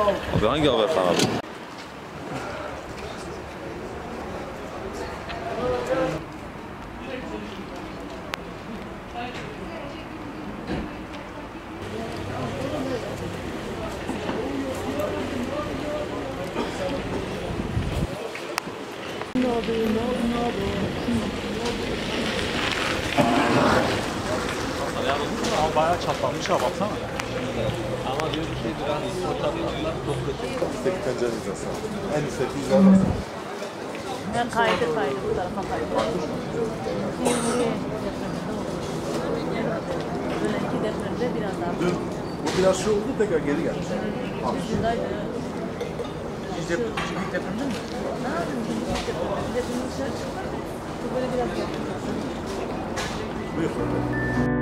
Abi hangi haber kanalı? Ama bayağı çatlanmış ha baksana. Ama diyor bir şey biraz fotoğraflar çok kötü. İstek pencerenize sağ. En istek güzel basın. Ben kaydı bu tarafa kaydı. Böyle iki depremde biraz daha. Dün bu biraz şey oldu tekrar geri geldi. Şuradaydı. Bir depremde mi? Ne yapayım? Depremde dışarı çıkmak. Böyle biraz yaptım. Buyur.